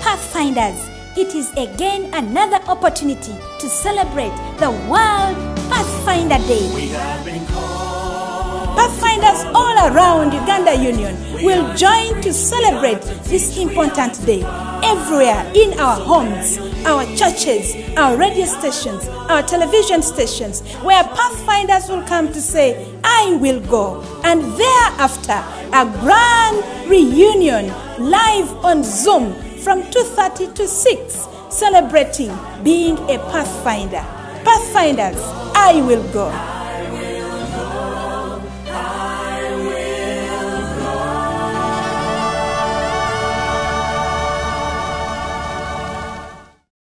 Pathfinders, it is again another opportunity to celebrate the World Pathfinder Day. We have been called. Pathfinders all around Uganda Union will join to celebrate this important day everywhere in our homes, our churches, our radio stations, our television stations, where Pathfinders will come to say, I will go. And thereafter, a grand reunion live on Zoom from 2:30 to 6, celebrating being a Pathfinder. Pathfinders, I will go.